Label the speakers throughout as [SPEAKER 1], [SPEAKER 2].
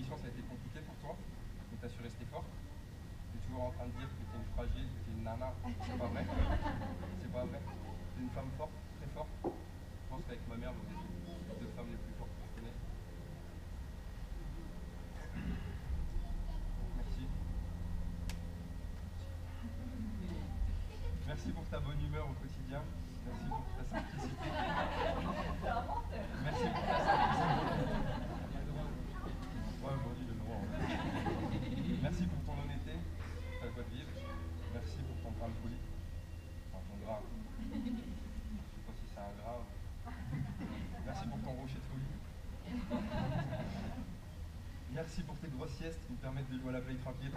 [SPEAKER 1] relation, ça a été compliqué pour toi, mais tu as su rester fort. Tu es toujours en train de dire que tu es une fragile, que tu es une nana. C'est pas vrai. C'est pas vrai. Tu es une femme forte, très forte. Je pense qu'avec ma mère, vous êtes les deux femmes les plus fortes que je connais. Merci. Merci pour ta bonne humeur au quotidien. Merci pour ta simplicité. Merci pour ta simplicité. Ouais, aujourd'hui, le droit. Merci pour ton honnêteté, ta joie de vivre. Merci pour ton grain de folie. Enfin, ton grain. Je sais pas si c'est un grain. Merci pour ton rocher de folie. Merci pour tes grosses siestes qui me permettent de jouer à la play tranquille.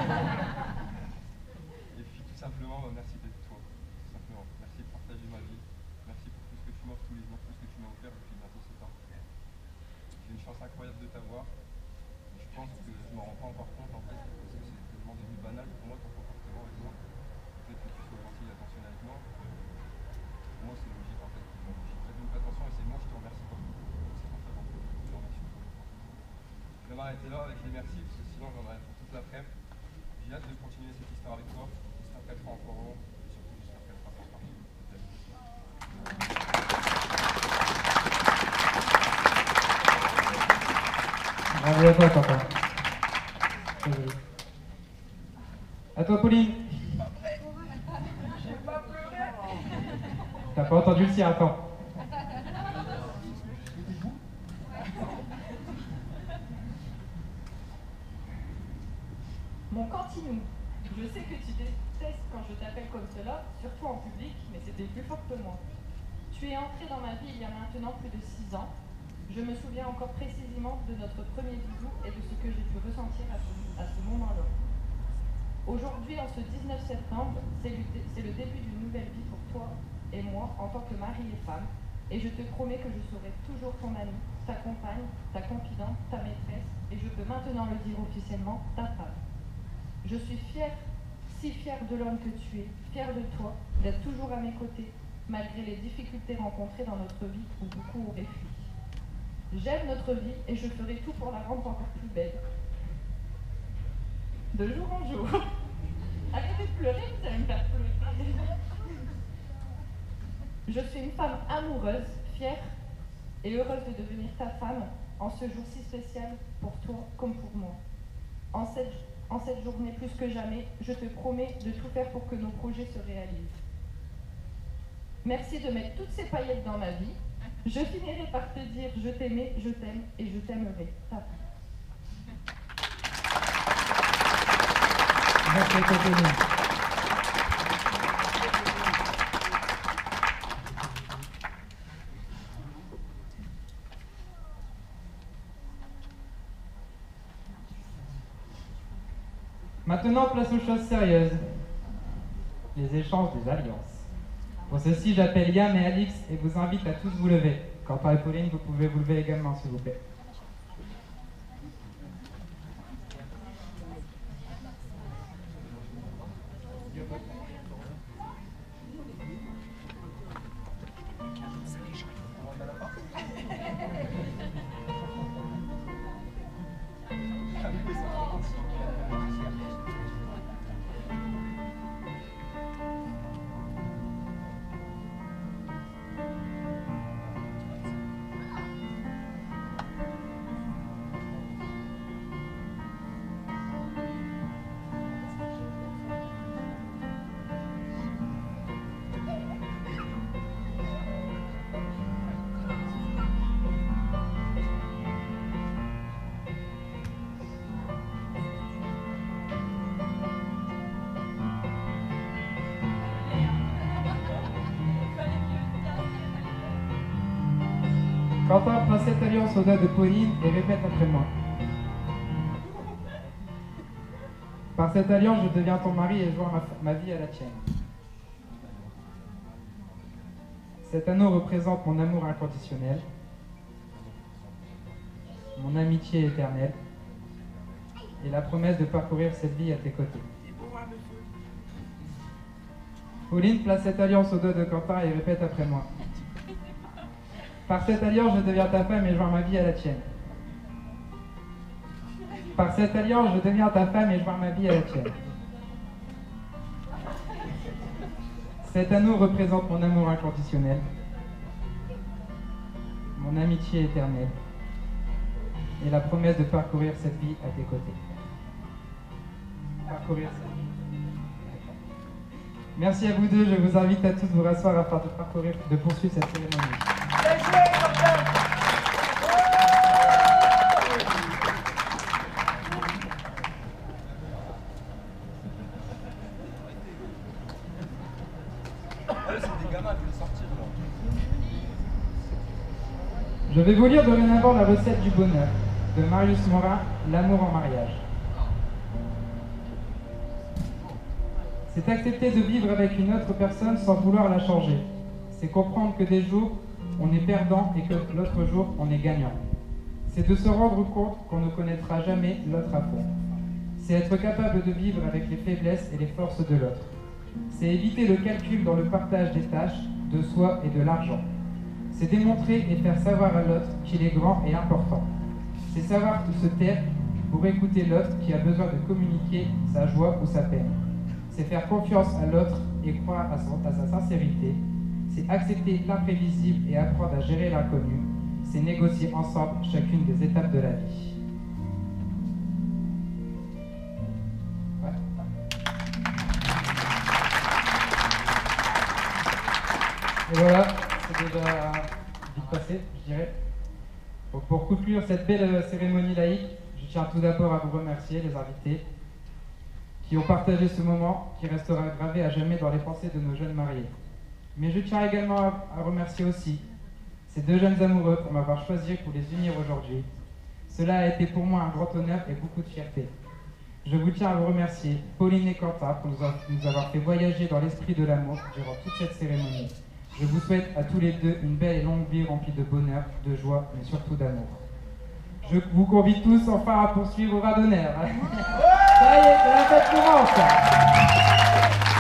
[SPEAKER 1] Et puis tout simplement, merci d'être toi. Tout simplement. Merci de partager ma vie. Merci pour tout ce que tu m'offres tous les jours, tout ce que tu m'as offert depuis bientôt 7 ans. J'ai une chance incroyable de t'avoir. Je pense que je ne m'en rends pas encore compte en fait, parce que c'est tellement devenu banal pour moi ton comportement avec moi. Le fait que tu sois gentil et attentionné avec moi, pour moi c'est logique en fait. Je prête beaucoup attention et c'est moi, je te remercie pas. C'est pour ça que je te remercie. Je vais m'arrêter là avec les merci, parce que sinon j'en aurai pour toute l'après-midi. J'ai hâte de continuer cette histoire avec toi. J'espère qu'elle sera encore longue et surtout j'espère qu'elle sera encore partie.
[SPEAKER 2] Bravo à toi, Quentin. À toi, Pauline. T'as pas entendu le sien, attends.
[SPEAKER 3] Mon cantinou, je sais que tu détestes quand je t'appelle comme cela, surtout en public, mais c'était plus fort que moi. Tu es entré dans ma vie il y a maintenant plus de 6 ans. Je me souviens encore précisément de notre premier bisou et de ce que j'ai pu ressentir à ce moment-là. Aujourd'hui, en ce 19 septembre, c'est le début d'une nouvelle vie pour toi et moi en tant que mari et femme. Et je te promets que je serai toujours ton amie, ta compagne, ta confidente, ta maîtresse, et je peux maintenant le dire officiellement, ta femme. Je suis fière, si fière de l'homme que tu es, fière de toi, d'être toujours à mes côtés, malgré les difficultés rencontrées dans notre vie où beaucoup auraient fui. J'aime notre vie et je ferai tout pour la rendre encore plus belle. De jour en jour. Arrêtez de pleurer, vous allez me faire pleurer. Je suis une femme amoureuse, fière et heureuse de devenir ta femme en ce jour si spécial pour toi comme pour moi. En cette journée plus que jamais, je te promets de tout faire pour que nos projets se réalisent. Merci de mettre toutes ces paillettes dans ma vie. Je finirai par te dire je t'aimais, je t'aime et je t'aimerai. Ta femme.
[SPEAKER 2] Merci à toi, Pauline. Maintenant, place aux choses sérieuses. Les échanges des alliances. Pour ceci, j'appelle Yann et Alix et vous invite à tous vous lever. Quentin et Pauline, vous pouvez vous lever également, s'il vous plaît. Quentin prend cette alliance au doigt de Pauline et répète après moi. Par cette alliance, je deviens ton mari et joins ma vie à la tienne. Cet anneau représente mon amour inconditionnel, mon amitié éternelle et la promesse de parcourir cette vie à tes côtés. Pauline place cette alliance au doigt de Quentin et répète après moi. Par cette alliance, je deviens ta femme et joins ma vie à la tienne. Par cette alliance, je deviens ta femme et je joins ma vie à la tienne. Cet anneau représente mon amour inconditionnel, mon amitié éternelle et la promesse de parcourir cette vie à tes côtés. Parcourir cette vie. Merci à vous deux, je vous invite à tous vous rasseoir afin de poursuivre cette cérémonie. Je vais vous lire dorénavant la recette du bonheur de Marius Morin, L'amour en mariage. C'est accepter de vivre avec une autre personne sans vouloir la changer. C'est comprendre que des jours, on est perdant et que l'autre jour, on est gagnant. C'est de se rendre compte qu'on ne connaîtra jamais l'autre à fond. C'est être capable de vivre avec les faiblesses et les forces de l'autre. C'est éviter le calcul dans le partage des tâches, de soi et de l'argent. C'est démontrer et faire savoir à l'autre qu'il est grand et important. C'est savoir se taire pour écouter l'autre qui a besoin de communiquer sa joie ou sa peine. C'est faire confiance à l'autre et croire à sa sincérité. C'est accepter l'imprévisible et apprendre à gérer l'inconnu. C'est négocier ensemble chacune des étapes de la vie. Ouais. Et voilà, c'est déjà vite passé, je dirais. Donc pour conclure cette belle cérémonie laïque, je tiens tout d'abord à vous remercier, les invités, qui ont partagé ce moment qui restera gravé à jamais dans les pensées de nos jeunes mariés. Mais je tiens également à remercier aussi ces deux jeunes amoureux pour m'avoir choisi pour les unir aujourd'hui. Cela a été pour moi un grand honneur et beaucoup de fierté. Je vous tiens à vous remercier, Pauline et Quentin, pour nous avoir fait voyager dans l'esprit de l'amour durant toute cette cérémonie. Je vous souhaite à tous les deux une belle et longue vie remplie de bonheur, de joie, mais surtout d'amour. Je vous convie tous enfin à poursuivre au ras d'honneur. Ça y est, c'est la fête commence.